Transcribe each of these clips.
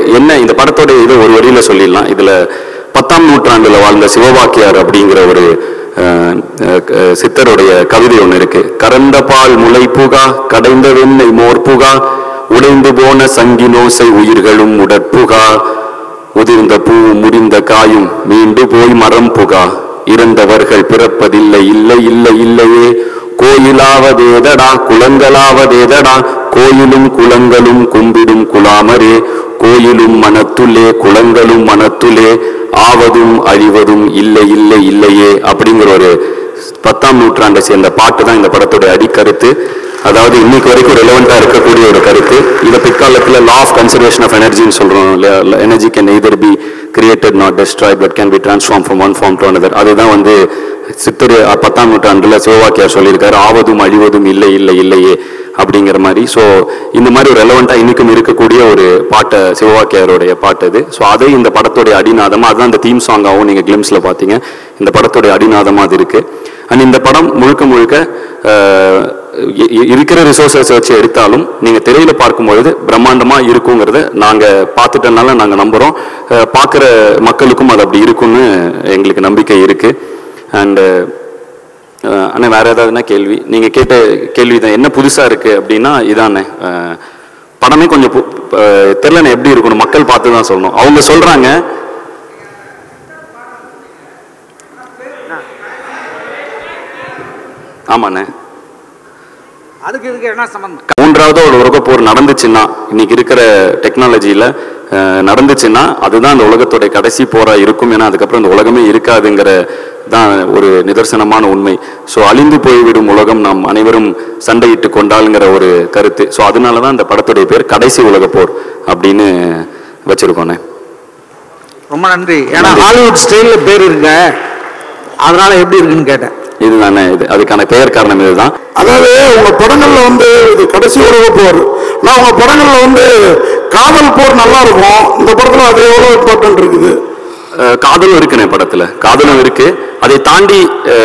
என்ன இந்த படத்தோட இது ஒரு வரியில சொல்லிடலாம். இதுல 10ஆம் நூற்றாண்டுல வாழ்ந்த சிவவாக்கியார் அப்படிங்கிற ஒரு சித்தருடைய கவிதை ஒன்று இருக்கு. கறந்த பால் முளை புகா, கடைந்த வெண்ணெய் மோர் புகா, உடைந்து போன சங்கினோசை உயிர்களும் உடற்புகா, உதிர்ந்த பூ முறிந்த காயும் மீண்டு போய் மரம் புகா, இறந்தவர்கள் பிறப்பதில்லை இல்லை இல்லை இல்லையே, கோயிலாவதேதடா குளங்களாவதேதடா, கோயிலும் குளங்களும் கும்பிடும் குலாமரே, கோயிலும் மனத்துள்ளே குளங்களும் மனத்துள்ளே, ஆவதும் அழிவதும் இல்லை இல்லை இல்லையே அப்படிங்கிற ஒரு 10ஆம் நூற்றாண்டை சேர்ந்த பாட்டு தான் இந்த படத்தோட அடிக்கருத்து. அதாவது இன்னைக்கு வரைக்கும் ரெலவெண்டா இருக்கக்கூடிய ஒரு கருத்து. இதை பிற்காலத்தில் லா ஆஃப் கன்சர்வேஷன் ஆஃப் எனர்ஜின்னு சொல்றோம். Energy can either be created not destroyed but can be transform from one form to another. அதுதான் வந்து சித்தர் 10ஆம் நூற்றாண்டுல சிவவாக்கியார் சொல்லியிருக்காரு, ஆவதும் அழிவதும் இல்லை இல்லை இல்லையே அப்படிங்கிற மாதிரி. ஸோ இந்த மாதிரி ஒரு ரெலவெண்டா இன்னைக்கும் இருக்கக்கூடிய ஒரு பாட்டை சிவவாக்கியாருடைய பாட்டு அது. ஸோ அதை இந்த படத்தோடைய அடிநாதமா, அதுதான் இந்த தீம் சாங்காகவும் நீங்க கிளிம்ஸ்ல பாத்தீங்க, இந்த படத்தோடைய அடிநாதமா அது இருக்கு. அண்ட் இந்த படம் முழுக்க முழுக்க இருக்கிற ரிசோர்ஸஸ் வச்சு எடுத்தாலும் நீங்க திரையில பார்க்கும்பொழுது பிரம்மாண்டமா இருக்குங்கிறத நாங்க பார்த்துட்டனால நாங்க நம்புறோம். பார்க்குற மக்களுக்கும் அது அப்படி இருக்கும்னு எங்களுக்கு நம்பிக்கை இருக்கு. அண்ட் ஆனால் வேற ஏதாவதுனா கேள்வி, நீங்க கேட்ட கேள்வி தான் என்ன புதுசா இருக்கு அப்படின்னா இதானே, படமே கொஞ்சம் தெரியலண்ணே எப்படி இருக்கணும், மக்கள் பார்த்து தான் சொல்லணும். அவங்க சொல்றாங்க ஆமாண்ணே. அதுக்கு இதுக்கு என்ன சம்பந்தம்? மூன்றாவது ஒரு உலகப் போர் நடந்துச்சுன்னா, இன்னைக்கு இருக்கிற டெக்னாலஜியில நடந்துச்சுன்னா அதுதான் அந்த உலகத்தோட கடைசி போரா இருக்கும். ஏன்னா அதுக்கப்புறம் இந்த உலகமே இருக்காதுங்கிற தான் ஒரு நிதர்சனமான உண்மை. ஸோ அழிந்து போய்விடும் உலகம் நாம் அனைவரும் சண்டையிட்டு கொண்டாளுங்கிற ஒரு கருத்து. ஸோ அதனாலதான் இந்த படத்துடைய பேர் கடைசி உலகப் போர் அப்படின்னு வச்சிருக்கோண்ணே. ரொம்ப நன்றி. ஏன்னா ஹாலிவுட் ஸ்டைல்ல பேர் இருக்கு, அதனால எப்படி இருக்குன்னு கேட்டேன். இதுதானே இது, அதுக்கான பெயர் காரணம் இதுதான். அதாவது உங்க படங்கள்ல வந்து இது கடைசி உலக போர், நான் உங்க படங்கள்ல வந்து காதல் போர் நல்லா இருக்கும், இந்த படத்துல அது எவ்வளவு இம்பார்ட்டன்ட் இருக்குது? காதலும் இருக்குண்ணே, படத்துல காதலும் இருக்கு. அதை தாண்டி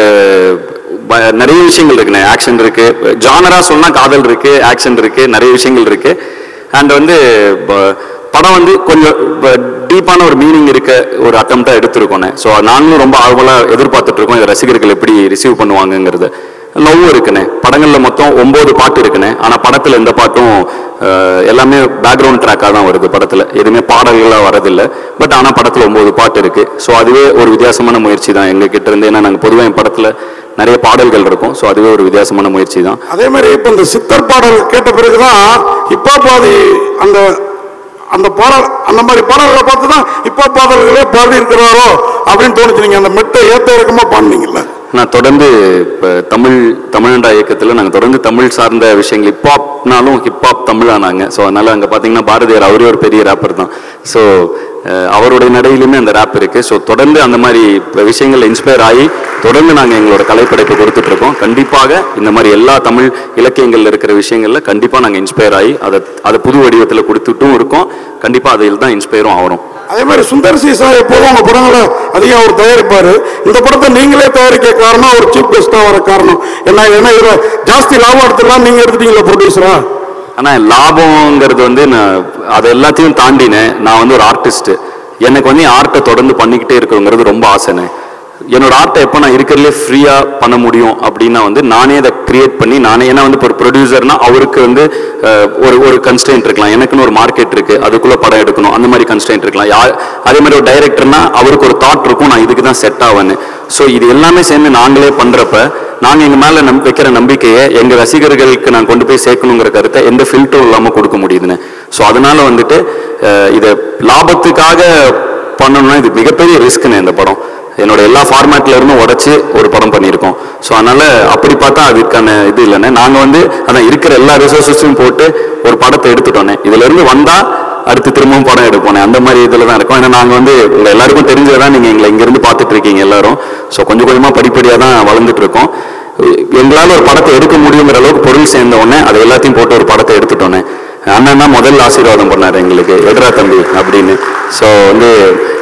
நிறைய விஷயங்கள் இருக்குண்ணே. ஆக்ஷன் இருக்கு, ஜானரா சொன்னா காதல் இருக்கு, ஆக்ஷன் இருக்கு, நிறைய விஷயங்கள் இருக்கு. அண்ட் வந்து படம் வந்து கொஞ்சம் டீப்பான ஒரு மீனிங் இருக்க ஒரு அட்டம்ப்டா எடுத்திருக்கோண்ணே. ஸோ நாங்களும் ரொம்ப ஆர்வலாக எதிர்பார்த்துட்டு இருக்கோம் இதை ரசிகர்கள் எப்படி ரிசீவ் பண்ணுவாங்கங்கிறது. லவ்வும் இருக்குண்ணே. படங்கள்ல மொத்தம் 9 பாட்டு இருக்குண்ணே. ஆனால் படத்துல எந்த பாட்டும் எல்லாமே பேக்ரவுண்ட் ட்ராக்காக தான் வருது. படத்துல எதுவுமே பாடல்களாக வரதில்லை. பட் ஆனால் படத்துல 9 பாட்டு இருக்கு. ஸோ அதுவே ஒரு வித்தியாசமான முயற்சி தான் எங்க கிட்ட இருந்து. ஏன்னா நாங்கள் பொதுவாக என் படத்துல நிறைய பாடல்கள் இருக்கும். ஸோ அதுவே ஒரு வித்தியாசமான முயற்சி தான். அதே மாதிரி இப்போ இந்த சித்தர் பாடல் கேட்ட பிறகுதான் இப்போ பாதி அந்த பாடல், அந்த மாதிரி பாடல்களை பார்த்து தான் இப்போ பாடல்களே பாடி இருக்கிறாரோ அப்படின்னு தோணுச்சு. நீங்க அந்த மெட்டை ஏற்ற இறக்கமா பாடினீங்கல்ல. நான் தொடர்ந்து இப்போ தமிழ்நாடு இயக்கத்தில் நாங்கள் தொடர்ந்து தமிழ் சார்ந்த விஷயங்கள், ஹிப்ஹாப்னாலும் ஹிப்ஹாப் தமிழானாங்க. ஸோ அதனால அங்கே பார்த்தீங்கன்னா பாரதியார் அவரே ஒரு பெரிய ரேப்பர் தான். ஸோ அவருடைய நடையிலுமே அந்த ரேப் இருக்கு. ஸோ தொடர்ந்து அந்த மாதிரி விஷயங்கள்ல இன்ஸ்பயர் ஆகி தொடர்ந்து நாங்கள் எங்களோட கலைப்படைப்பை கொடுத்துட்டு இருக்கோம். கண்டிப்பாக இந்த மாதிரி எல்லா தமிழ் இலக்கியங்கள்ல இருக்கிற விஷயங்கள்ல கண்டிப்பாக நாங்கள் இன்ஸ்பயர் ஆகி அதை புது வடிவத்தில் கொடுத்துட்டும் இருக்கோம். கண்டிப்பாக அதில் தான் இன்ஸ்பயரும் ஆகிறோம். அதே மாதிரி சுந்தர் சி சார் எப்போதும் உங்க படங்களை அதிகம் அவர் தயாரிப்பாரு. இந்த படத்தை நீங்களே தயாரிக்க காரணம், ஒரு சீஃப் கெஸ்டா வர காரணம் என்ன? ஏன்னா இதை ஜாஸ்தி லாபம் எடுத்துலாம் நீங்க எடுத்துட்டீங்களா ப்ரொடியூசரா? ஆனால் லாபங்கிறது வந்து நான் அதை எல்லாத்தையும் தாண்டினேன். நான் வந்து ஒரு ஆர்டிஸ்ட். எனக்கு வந்து ஆர்ட்டை தொடர்ந்து பண்ணிக்கிட்டே இருக்கிறோங்கிறது ரொம்ப ஆசைனே. என்னோட ஆர்ட்டை எப்போ நான் இருக்கிறதுலே ஃப்ரீயாக பண்ண முடியும் அப்படின்னா வந்து நானே அதை கிரியேட் பண்ணி நானே. ஏன்னா வந்து இப்போ ஒரு ப்ரொடியூசர்னா அவருக்கு வந்து ஒரு கன்ஸ்டன்ட் இருக்கலாம், எனக்குன்னு ஒரு மார்க்கெட் இருக்கு, அதுக்குள்ளே படம் எடுக்கணும், அந்த மாதிரி கன்ஸ்டன்ட் இருக்கலாம். அதே மாதிரி ஒரு டைரக்டர்னா அவருக்கு ஒரு தாட் இருக்கும், நான் இதுக்கு தான் செட் ஆவேன்னு. ஸோ இது எல்லாமே சேர்ந்து நாங்களே பண்ணுறப்ப நாங்கள் எங்கள் மேலே வைக்கிற நம்பிக்கையை எங்கள் ரசிகர்களுக்கு நான் கொண்டு போய் சேர்க்கணுங்கிற கருத்தை எந்த ஃபில்டரும் இல்லாமல் கொடுக்க முடியுதுன்னு. ஸோ அதனால வந்துட்டு இதை லாபத்துக்காக பண்ணணும்னா இது மிகப்பெரிய ரிஸ்க்குன்னு. இந்த படம் என்னோட எல்லா ஃபார்மேட்ல இருந்தும் உடைச்சு ஒரு படம் பண்ணியிருக்கோம். ஸோ அதனால அப்படி பார்த்தா அதுக்கான இது இல்லைண்ணே. நாங்கள் வந்து அதான் இருக்கிற எல்லா ரிசோர்ஸஸையும் போட்டு ஒரு படத்தை எடுத்துட்டோன்னே. இதுல இருந்து வந்தா அடுத்து திரும்பவும் படம் எடுப்போனே, அந்த மாதிரி இதில் தான் இருக்கும். ஏன்னா நாங்கள் வந்து உங்கள் எல்லாருக்கும் தெரிஞ்சதான் நீங்கள் எங்களை இங்கேருந்து பார்த்துட்டு இருக்கீங்க எல்லாரும். ஸோ கொஞ்சம் கொஞ்சமாக படிப்படியாக தான் வளர்ந்துட்டு இருக்கோம். எங்களால் ஒரு படத்தை எடுக்க முடியுங்கிற அளவுக்கு பொருள் சேர்ந்த உடனே அதை எல்லாத்தையும் போட்டு ஒரு படத்தை எடுத்துட்டோன்னே. அண்ணன் தான் முதல் ஆசீர்வாதம் பண்ணார் எங்களுக்கு, எடுறா தம்பி அப்படின்னு. ஸோ வந்து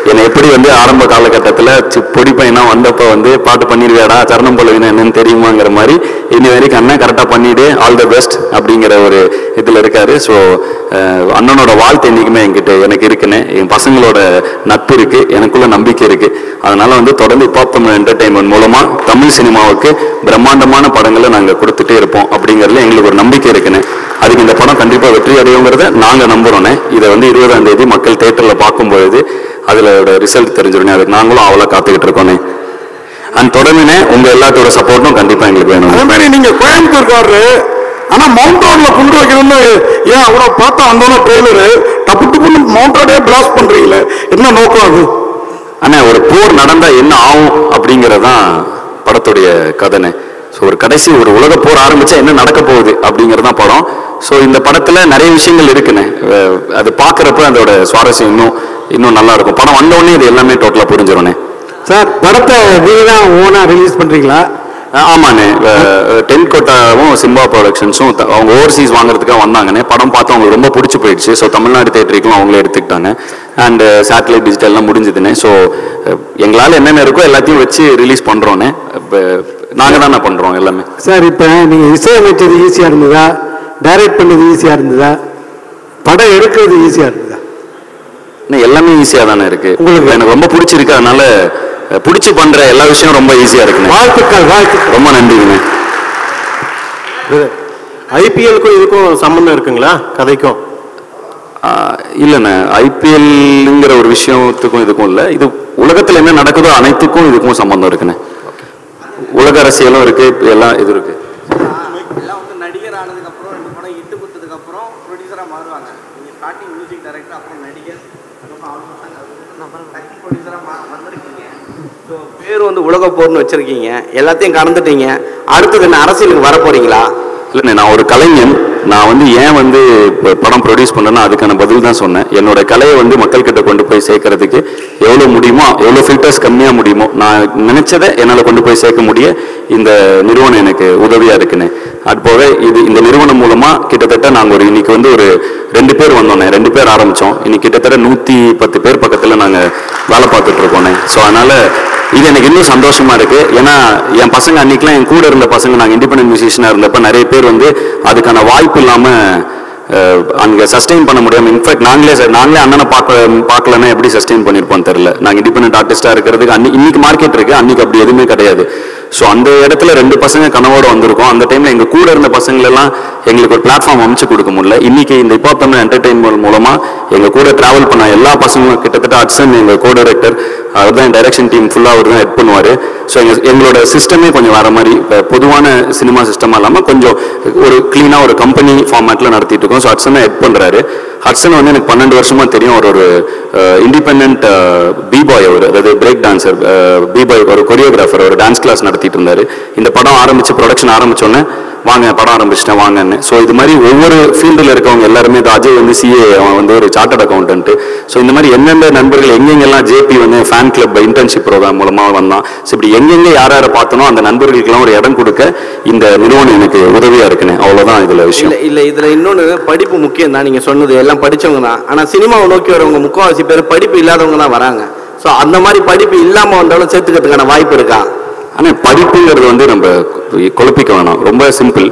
என்னை எப்படி வந்து ஆரம்ப காலகட்டத்தில் பொடி பையனா வந்தப்போ வந்து பாட்டு பண்ணிடுவியாடா சரணம் போலவினா என்னன்னு தெரியுமாங்கிற மாதிரி இனி வரைக்கும் அண்ணன் கரெக்டாக பண்ணிவிடு ஆல் த பெஸ்ட் அப்படிங்கிற ஒரு இதில் இருக்காரு. ஸோ அண்ணனோட வாழ்த்து என்றைக்குமே என்கிட்ட எனக்கு இருக்குன்னு, என் பசங்களோட நட்பு இருக்குது, எனக்குள்ள நம்பிக்கை இருக்குது. அதனால் வந்து தொடர்ந்து ஹிப்ஹாப் தமிழ் என்டர்டெயின்மெண்ட் மூலமாக தமிழ் சினிமாவுக்கு பிரம்மாண்டமான படங்களை நாங்கள் கொடுத்துட்டே இருப்போம் அப்படிங்கிறதுல எங்களுக்கு ஒரு நம்பிக்கை இருக்குன்னு. அதுக்கு இந்த படம் கண்டிப்பாக வெற்றி அடையுங்கிறத நாங்கள் நம்புகிறோன்னே. இதை வந்து 20ஆம் தேதி மக்கள் தேட்டரில் பார்க்கும்பொழுது அதில் ரிசல்ட் தெரிஞ்சிடும். அதுக்கு நாங்களும் அவ்வளோ காத்துக்கிட்டு இருக்கோன்னே. அண்ட் தொடர்ந்துனே உங்கள் எல்லாத்தோட சப்போர்ட்டும் கண்டிப்பாக எங்களுக்கு வேணும். அதே மாதிரி நீங்கள் கோயம்புத்தூர்காரரு, ஆனால் மவுண்ட் ரோடில் கொண்டு வைக்கணும்னு ஏன் அவ்வளோ பார்த்தா வந்தோன்னா ட்ரெய்லரு டப்பு டப்புன்னு மவுண்ட் ரோடே பிளாஸ்ட் பண்ணுறீங்களே, என்ன நோக்கம் அது? ஆனால் ஒரு போர் நடந்தால் என்ன ஆகும் அப்படிங்கிறதான் படத்துடைய கதைனே. ஸோ ஒரு கடைசி ஒரு உலக போர் ஆரம்பித்தா என்ன நடக்க போகுது அப்படிங்கிறது தான் படம். ஸோ இந்த படத்தில் நிறைய விஷயங்கள் இருக்குண்ணே. அது பார்க்குறப்ப அதோட சுவாரஸ்யம் இன்னும் நல்லா இருக்கும். படம் வந்தோடனே இது எல்லாமே டோட்டலாக புரிஞ்சிடும்ண்ணே. சார் படத்தை நீங்கள் தான் ஓனாக ரிலீஸ் பண்ணுறீங்களா? ஆமாண்ணே. டென்கோட்டாவும் சிம்பா ப்ரொடக்ஷன்ஸும் அவங்க ஓவர்சீஸ் வாங்குறதுக்காக வந்தாங்கண்ணே. படம் பார்த்து அவங்களுக்கு ரொம்ப பிடிச்சி போயிடுச்சு. ஸோ தமிழ்நாடு தேட்டருக்கும் அவங்களே எடுத்துக்கிட்டாங்க. அண்டு சேட்டலைட் டிஜிட்டல்லாம் முடிஞ்சதுண்ணே. ஸோ எங்களால் என்னென்ன இருக்கோ எல்லாத்தையும் வச்சு ரிலீஸ் பண்ணுறோன்னே. இப்போ நாங்கள் தானே பண்ணுறோம் எல்லாமே. சார் இப்போ நீங்கள் இசையமைச்சது ஈஸியாக இருந்ததா, டைரக்ட் பண்ணது ஈஸியாக இருந்ததா, படம் எடுக்கிறது ஈஸியாக இருந்ததா? எல்லாமே ஈஸியாக தானே இருக்குது. உங்களுக்கு எனக்கு ரொம்ப பிடிச்சிருக்கு. அதனால பிடிச்சி பண்ணுற எல்லா விஷயம் ரொம்ப ஈஸியாக இருக்குண்ணே. வாழ்த்துக்கள். ரொம்ப நன்றிங்கண்ணே. ஐபிஎல்க்கும் இதுக்கும் சம்மந்தம் இருக்குங்களா கதைக்கும்? இல்லைண்ணே, ஐபிஎல்ங்கிற ஒரு விஷயத்துக்கும் இதுக்கும் இல்லை. இது உலகத்தில் என்ன நடக்குதோ அனைத்துக்கும் இதுக்கும் சம்பந்தம் இருக்குண்ணே. உலக அரசியலும் இருக்கு, எல்லாம் இது இருக்கு. எல்லாம் வந்து நடிகர் ஆனதுக்கு அப்புறம் 2 படம் இட்டு கொடுத்ததுக்கு அப்புறம் ப்ரொடியூசராக மாறுவாங்க. நீங்க ஸ்டார்டிங் மியூசிக் டைரக்டர், அப்புறம் நடிகர், அதுக்கப்புறம் ப்ரொடியூசராக வந்திருக்கீங்க. ஸோ பேர் வந்து உலக போர்னு வச்சிருக்கீங்க, எல்லாத்தையும் கடந்துட்டீங்க. அடுத்தது என்ன அரசியலுக்கு வர போறீங்களா? இல்லைண்ணே, நான் ஒரு கலைஞன். நான் வந்து ஏன் வந்து படம் ப்ரொடியூஸ் பண்ணேன்னா அதுக்கான பதில் தான் சொன்னேன். என்னோட கலையை வந்து மக்கள்கிட்ட கொண்டு போய் சேர்க்கறதுக்கு எவ்வளோ முடியுமோ, எவ்வளோ ஃபில்டர்ஸ் கம்மியாக முடியுமோ, நான் நினைச்சதை என்னால் கொண்டு போய் சேர்க்க முடிய இந்த நிறுவனம் எனக்கு உதவியாக இருக்குண்ணே. அது போக இந்த நிறுவனம் மூலமாக கிட்டத்தட்ட நாங்கள் இன்னைக்கு வந்து ஒரு 2 பேர் வந்தோண்ணே. 2 பேர் ஆரம்பித்தோம். இன்னைக்கு கிட்டத்தட்ட 110 பேர் பக்கத்தில் நாங்கள் வேலை பார்த்துட்டு இருக்கோண்ணே. ஸோ அதனால் இது எனக்கு இன்னும் சந்தோஷமா இருக்கு. ஏன்னா என் பசங்க அன்னைக்கெல்லாம் என் கூட இருந்த பசங்க, நாங்கள் இண்டிபெண்டன்ட் மியூசிஷியனாக இருந்தப்ப நிறைய பேர் வந்து அதுக்கான வாய்ப்பு இல்லாமல் அங்கே சஸ்டெயின் பண்ண முடியாமல், இன்ஃபேக்ட் நாங்களே அண்ணனை பார்க்கலன்னா எப்படி சஸ்டெயின் பண்ணியிருப்போம்னு தெரியல. நாங்கள் இண்டிபெண்டன்ட் ஆர்டிஸ்டாக இருக்கிறதுக்கு இன்னைக்கு மார்க்கெட் இருக்கு, அன்னைக்கு அப்படி எதுவுமே கிடையாது. ஸோ அந்த இடத்துல 2 பசங்க கனவோடு வந்திருக்கோம். அந்த டைமில் எங்கள் கூட இருந்த பசங்களெல்லாம் எங்களுக்கு ஒரு பிளாட்ஃபார்ம் அமைச்சு கொடுக்க முடியல. இன்னைக்கு இந்த ஹிப்ஹாப் தமிழ் என்டர்டெயின்மெண்ட் மூலமாக எங்கள் கூட ட்ராவல் பண்ண எல்லா பசங்களும், கிட்டத்தட்ட அட்சன் எங்கள் கோ டைரக்டர், அவர் தான் டைரக்ஷன் டீம் ஃபுல்லாக அவர் தான் ஹெட் பண்ணுவார். ஸோ எங்களோட சிஸ்டமே கொஞ்சம் வேறு மாதிரி, இப்போ பொதுவான சினிமா சிஸ்டமாக இல்லாமல் கொஞ்சம் ஒரு க்ளீனாக ஒரு கம்பெனி ஃபார்மேட்டில் நடத்திட்டு இருக்கோம். ஸோ ஹட்சன் தான் ஹெட் பண்ணுறாரு. ஹட்சன் வந்து எனக்கு 12 வருஷமாக தெரியும். அவர் ஒரு இண்டிபெண்ட் பிபாய், அவர் அதாவது பிரேக் டான்சர், பிபாய், ஒரு கொரியோகிராஃபர், ஒரு டான்ஸ் கிளாஸ் நடத்திட்டு இருந்தார். இந்த படம் ஆரம்பித்து ப்ரொடக்ஷன் ஆரம்பித்தோன்னே வாங்க படம் ஆரம்பிச்சிட்டேன் வாங்கன்னு. ஸோ இது மாதிரி ஒவ்வொரு ஃபீல்டில் இருக்கவங்க எல்லாருமே, அஜய் வந்து சிஏ, அவன் வந்து ஒரு சார்ட்டர்ட் அக்கௌண்டன்ட்டு. ஸோ இந்த மாதிரி எந்தெந்த நண்பர்கள் எங்கெங்கெல்லாம் ஜேபி வந்து ஃபேன் கிளப் இன்டர்ன்ஷிப் ப்ரோக்ராம் மூலமாக வந்தான். ஸோ இப்படி எங்கெங்கே யாரை பார்த்தனோ அந்த நண்பர்களுக்கெல்லாம் ஒரு இடம் கொடுக்க இந்த நிறுவனம் எனக்கு உதவியாக இருக்குன்னு. அவ்வளோதான் இதில் விஷயம். இல்லை இதில் இன்னொன்று, படிப்பு முக்கியம் தான். நீங்கள் சொன்னது எல்லாம் படித்தவங்க தான். ஆனால் சினிமாவை நோக்கி வரவங்க முக்கால்வாசி பேர் படிப்பு இல்லாதவங்க தான் வராங்க. ஸோ அந்த மாதிரி படிப்பு இல்லாமல் வந்தாலும் சேர்த்துக்கிறதுக்கான வாய்ப்பு இருக்கா? ஆனால் படிப்புங்கிறது வந்து நம்ம குழப்பிக்க வேணாம். ரொம்ப சிம்பிள்.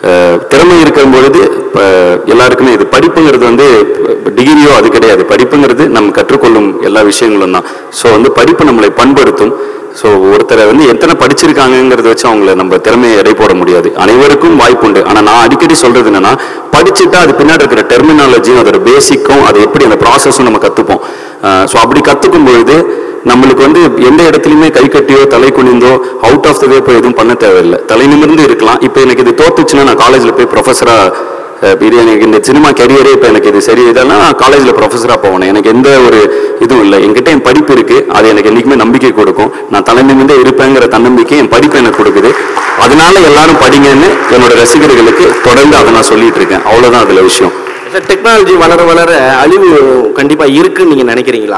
திறமை இருக்கும் பொழுது இப்போ எல்லாருக்குமே இது படிப்புங்கிறது வந்து டிகிரியோ அது கிடையாது. படிப்புங்கிறது நம்ம கற்றுக்கொள்ளும் எல்லா விஷயங்களும் தான். ஸோ வந்து படிப்பு நம்மளை பண்படுத்தும். ஸோ ஒருத்தரை வந்து எத்தனை படிச்சிருக்காங்கிறத வச்சு அவங்கள நம்ம திறமையை எடை போட முடியாது. அனைவருக்கும் வாய்ப்பு உண்டு. ஆனால் நான் அடிக்கடி சொல்றது என்னன்னா, படிச்சுட்டா அது பின்னாடி இருக்கிற டெர்மினாலஜியும் அதோட பேசிக்கும், அது எப்படி அந்த ப்ராசஸும் நம்ம கற்றுப்போம். ஸோ அப்படி கற்றுக்கும் பொழுது நம்மளுக்கு வந்து எந்த இடத்துலையுமே கை கட்டியோ தலை குனிந்தோ அவுட் ஆஃப் த வே போய் எதுவும் பண்ண தேவையில்லை. தலை நிமிர்ந்து இருக்கலாம். இப்போ எனக்கு இது தோத்துச்சுன்னா நான் காலேஜில் போய் ப்ரொஃபஸராக, எனக்கு இந்த சினிமா கரியரே இப்போ எனக்கு இது சரி இதெல்லாம் காலேஜில் ப்ரொஃபஸராக போவேன். எனக்கு எந்த ஒரு இதுவும் இல்லை. என்கிட்ட என் படிப்பு இருக்குது, அது எனக்கு என்றைக்குமே நம்பிக்கை கொடுக்கும். நான் தலை நிமிர்ந்தே இருப்பேங்கிற தன்னம்பிக்கை என் படிப்பு எனக்கு கொடுக்குது. அதனால எல்லாரும் படிங்கன்னு என்னோட ரசிகர்களுக்கு தொடர்ந்து அதை நான் சொல்லிட்டு இருக்கேன். அவ்வளோதான் அதில் விஷயம். டெக்னாலஜி வளர வளர அழிவு கண்டிப்பாக இருக்குன்னு நீங்கள் நினைக்கிறீங்களா?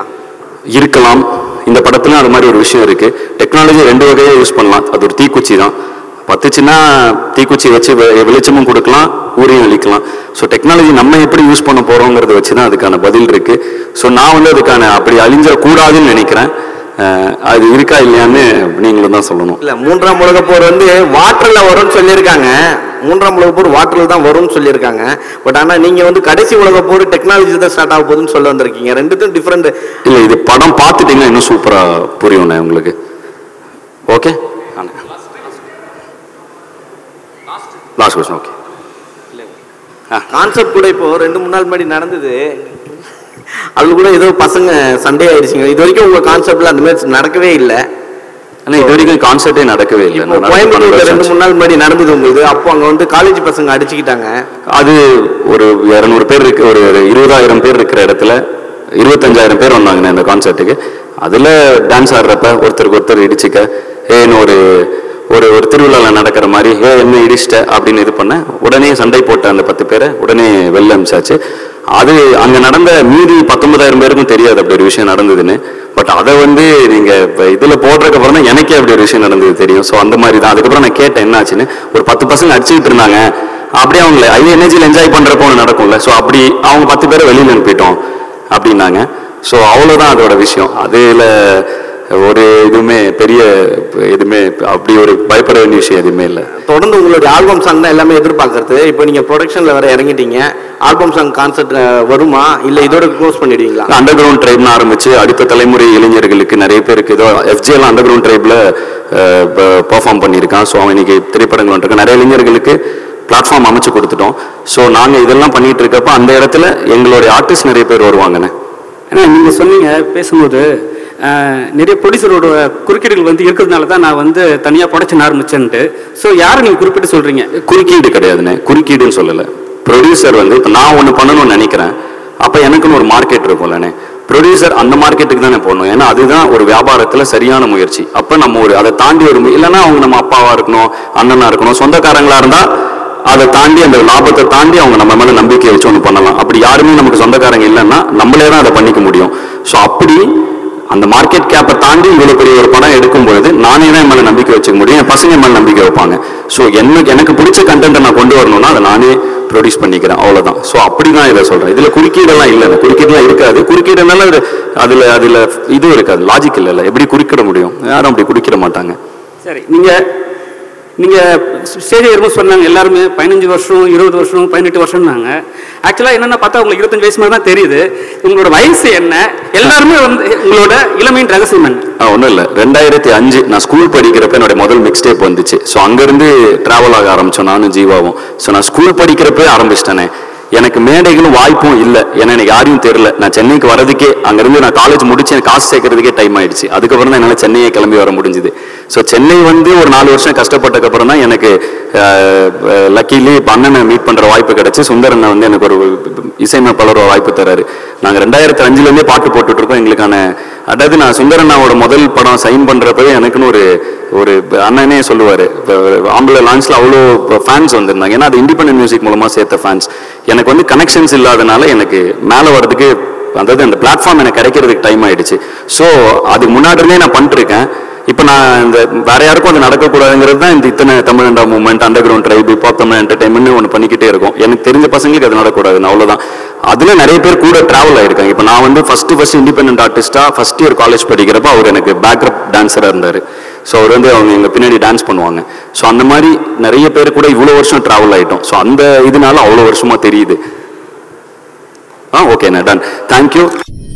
இருக்கலாம். இந்த படத்துல அது மாதிரி ஒரு விஷயம் இருக்கு. டெக்னாலஜி 2 வகையாக யூஸ் பண்ணலாம். அது ஒரு தீக்குச்சி தான். பத்துச்சுன்னா தீக்குச்சி வச்சு வெளிச்சமும் கொடுக்கலாம், ஊரையும் அழிக்கலாம். ஸோ டெக்னாலஜி நம்ம எப்படி யூஸ் பண்ண போகிறோங்கிறத வச்சு தான் அதுக்கான பதில் இருக்குது. ஸோ நான் வந்து அதுக்கான அப்படி அழிஞ்சிடக்கூடாதுன்னு நினைக்கிறேன். அது இருக்கா இல்லையான்னு நீங்களும் தான் சொல்லணும். இல்லை, 3ஆம் உலகப் போர் வந்து வாட்டரில் வரும்னு சொல்லியிருக்காங்க. 3ஆம் உலகப் போர் வாட்டரில் தான் வரும்னு சொல்லியிருக்காங்க. பட் ஆனால் நீங்கள் வந்து கடைசி உலகப் போர் டெக்னாலஜி தான் ஸ்டார்ட் ஆக போகுதுன்னு சொல்ல வந்திருக்கீங்க. ரெண்டுத்தும் டிஃப்ரெண்ட். இல்லை, இது படம் பார்த்துட்டீங்கன்னா இன்னும் சூப்பராக புரியும்ண்ணே உங்களுக்கு. Okay, last question. Okay, concept கூட இப்போ 2-3 நாள் முன்னாடி நடந்தது. அது கூட ஏதோ பசங்க சண்டே ஆயிடுச்சுங்க. இது வரைக்கும் உங்க கான்செப்ட்ல அந்த மாதிரி நடக்கவே இல்லை. ஆனால் இது வரைக்கும் கான்செப்டே நடக்கவே இல்லை. கோயம்புத்தூர்ல 2-3 நாள் முன்னாடி நடந்தது உங்களுக்கு. அப்போ அங்கே வந்து காலேஜ் பசங்க அடிச்சுக்கிட்டாங்க. அது ஒரு 200 பேர் இருக்கு, ஒரு 20,000 பேர் இருக்கிற இடத்துல 25,000 பேர் வந்தாங்கண்ணே அந்த கான்செர்ட்டுக்கு. அதில் டான்ஸ் ஆடுறப்ப ஒருத்தருக்கு ஒருத்தர் இடிச்சுக்க, ஏன்னு ஒரு ஒரு ஒரு திருவிழாவில் நடக்கிற மாதிரி என்ன இடிச்சிட்ட அப்படின்னு இது பண்ண உடனே சண்டை போட்ட அந்த 10 பேரை உடனே வெளில அனுப்பிச்சாச்சு. அது அங்கே நடந்த மீதி 19,000 பேருக்கும் தெரியாது அப்படி ஒரு விஷயம் நடந்ததுன்னு. பட் அதை வந்து நீங்கள் இப்போ இதில் போடுறதுக்கு அப்புறம் தான் எனக்கே அப்படி ஒரு விஷயம் நடந்தது தெரியும். ஸோ அந்த மாதிரி தான். அதுக்கப்புறம் நான் கேட்டேன் என்ன ஆச்சுன்னு. ஒரு 10 பசங்க அடிச்சுக்கிட்டு இருந்தாங்க. அப்படியே அவங்கள ஐ எனர்ஜியில் என்ஜாய் பண்ணுறப்போ ஒன்று நடக்கும்ல. ஸோ அப்படி அவங்க 10 பேரை வெளியில் அனுப்பிட்டோம் அப்படின்னாங்க. ஸோ அவ்வளோதான் அதோட விஷயம். அதில் ஒரு இதுவுமே பெரிய எதுவுமே அப்படி ஒரு பயப்பட வேண்டிய விஷயம் எதுவுமே இல்லை. தொடர்ந்து உங்களுடைய ஆல்பம் சாங் தான் எல்லாமே எதிர்பார்க்கறது. இப்போ நீங்கள் ப்ரொடக்ஷனில் வேற இறங்கிட்டீங்க. ஆல்பம் சாங் கான்செப்ட் வருமா இல்லை இதோட க்ளோஸ் பண்ணிடுவீங்களா? அண்டர் கிரவுண்ட் ட்ரைப்னு ஆரம்பிச்சு அடுத்த தலைமுறை இளைஞர்களுக்கு நிறைய பேருக்கு ஏதோ எஃப்ஜேலாம் அண்டர் கிரவுண்ட் ட்ரைப்ல பெர்ஃபார்ம் பண்ணியிருக்கான். ஸோ அவன் இன்னைக்கு திரைப்படங்கள் வந்துருக்கு. நிறைய இளைஞர்களுக்கு பிளாட்ஃபார்ம் அமைச்சு கொடுத்துட்டோம். ஸோ நாங்கள் இதெல்லாம் பண்ணிட்டு இருக்கப்ப அந்த இடத்துல எங்களுடைய ஆர்டிஸ்ட் நிறைய பேர் வருவாங்கண்ணே. ஏன்னா நீங்கள் சொன்னீங்க பேசும்போது நிறைய ப்ரொடியூசரோட குறுக்கீடுகள் வந்து இருக்கிறதுனால தான் நான் வந்து தனியாக ப்ரொடக்ஷன் ஆரம்பிச்சேன்ட்டு. ஸோ யாரை நீங்கள் குறிப்பிட்டு சொல்கிறீங்க? குறுக்கீடு கிடையாதுண்ணே, குறுக்கீடுன்னு சொல்லலை. ப்ரொடியூசர் வந்து இப்போ நான் ஒன்று பண்ணணும்னு நினைக்கிறேன், அப்போ எனக்குன்னு ஒரு மார்க்கெட் இருக்கும்லண்ணே. ப்ரொடியூசர் அந்த மார்க்கெட்டுக்கு தானே போடணும். ஏன்னா அதுதான் ஒரு வியாபாரத்தில் சரியான முயற்சி. அப்போ நம்ம ஒரு அதை தாண்டி ஒரு இல்லைன்னா அவங்க நம்ம அப்பாவாக இருக்கணும், அண்ணனாக இருக்கணும், சொந்தக்காரங்களாக இருந்தால் அதை தாண்டி அந்த லாபத்தை தாண்டி அவங்க நம்ம மேலே நம்பிக்கை வச்சு ஒன்று பண்ணலாம். அப்படி யாருமே நமக்கு சொந்தக்காரங்க இல்லைன்னா நம்மளே தான் அதை பண்ணிக்க முடியும். ஸோ அப்படி அந்த மார்க்கெட் கேப்பை தாண்டி இவ்வளோ பெரிய ஒரு படம் எடுக்கும் பொழுது நானே தான் என் மேலே நம்பிக்கை வச்சுக்க முடியும், என் பசங்க மேலே நம்பிக்கை வைப்பாங்க. ஸோ எனக்கு பிடிச்ச கண்டென்ட்டை நான் கொண்டு வரணும்னா அதை நானே ப்ரொடியூஸ் பண்ணிக்கிறேன், அவ்வளோதான். ஸோ அப்படி தான் இதை சொல்கிறேன். இதில் குறுக்கீடெல்லாம் இல்லை, குறுக்கீடெல்லாம் இருக்காது. குறுக்கீடுனால அதில் இதுவும் இருக்காது, லாஜிக் இல்லை. எப்படி குறுக்கிட முடியும்? யாரும் அப்படி குறுக்கிட மாட்டாங்க. சரி, நீங்கள் ஸ்டேஜ் ஏறும்போது சொன்னாங்க எல்லாருமே 15 வருஷம் 20 வருஷம் 18 வருஷம்னாங்க. ஆக்சுவலாக என்னென்ன பார்த்தா உங்களுக்கு 25 வயசு மாதிரி தான் தெரியுது. உங்களோட வயசு என்ன? எல்லாருமே வந்து உங்களோட இளமையின் ரகசியம் என்ன? ஒன்றும் இல்லை, 2005 நான் ஸ்கூல் படிக்கிறப்ப என்னோட முதல் மிக்ஸ் டேப் வந்துச்சு. ஸோ அங்கேருந்து ட்ராவல் ஆக ஆரம்பித்தோம் நானும் ஜீவாவும். ஸோ நான் ஸ்கூல் படிக்கிறப்பே ஆரம்பிச்சிட்டேனே. எனக்கு மேடைகளும் வாய்ப்பும் இல்லை, ஏன்னா எனக்கு யாரையும் தெரியல. நான் சென்னைக்கு வரதுக்கே அங்கேருந்து நான் காலேஜ் முடிச்சு எனக்கு காசு சேர்க்கறதுக்கே டைம் ஆயிடுச்சு. அதுக்கப்புறம் தான் என்னால் சென்னையை கிளம்பி வர முடிஞ்சுது. ஸோ சென்னை வந்து ஒரு 4 வருஷம் கஷ்டப்பட்டதுக்கப்புறம் தான் எனக்கு லக்கிலி இப்போ அண்ணனை மீட் பண்ணுற வாய்ப்பு கிடச்சி. சுந்தரண்ணன் வந்து எனக்கு ஒரு இசையமைப்பாளர் வாய்ப்பு தராரு. நாங்கள் 2005 பாட்டு போட்டுட்ருக்கோம். எங்களுக்கான அதாவது நான் சுந்தரண்ணாவோட முதல் படம் சைன் பண்ணுறப்பவே எனக்குன்னு ஒரு அண்ணனே சொல்லுவார், ஆம்பளை லான்ச்சில் அவ்வளோ ஃபேன்ஸ் வந்திருந்தாங்க. ஏன்னா அது இண்டிபெண்டன்ட் மியூசிக் மூலமாக சேர்த்த ஃபேன்ஸ். எனக்கு வந்து கனெக்ஷன்ஸ் இல்லாதனால எனக்கு மேலே வர்றதுக்கு அதாவது அந்த பிளாட்ஃபார்ம் எனக்கு கிடைக்கிறதுக்கு டைம் ஆயிடுச்சு. ஸோ அதுக்கு முன்னாடியே நான் பண்ணிட்டுருக்கேன். இப்போ நான் இந்த வேற யாருக்கும் அது நடக்கக்கூடாதுங்கிறது தான் இந்த இத்தனை தமிழண்டா மூவ்மெண்ட், அண்டர் கிரவுண்ட் ட்ரைப், இப்போ தமிழ் என்டர்டைன்மெண்ட் ஒன்று பண்ணிக்கிட்டே இருக்கும். எனக்கு தெரிஞ்ச பசங்களுக்கு அது நடக்கக்கூடாது, அவ்வளோதான். அதில் நிறைய பேர் கூட ட்ராவல் ஆகிருக்காங்க. இப்போ நான் வந்து ஃபர்ஸ்ட் இண்டிபெண்டன்ட் ஆர்டிஸ்டாக ஃபர்ஸ்ட் இயர் காலேஜ் படிக்கிறப்ப அவர் எனக்கு பேக்ரப் டான்ஸராக இருந்தார். ஸோ அவர் வந்து அவங்க எங்கள் பின்னாடி டான்ஸ் பண்ணுவாங்க. ஸோ அந்த மாதிரி நிறைய பேர் கூட இவ்வளோ வருஷம் ட்ராவல் ஆகிட்டோம். ஸோ அந்த இதனால அவ்வளோ வருஷமாக தெரியுது. ஓகேண்ணா, டன், தேங்க்யூ.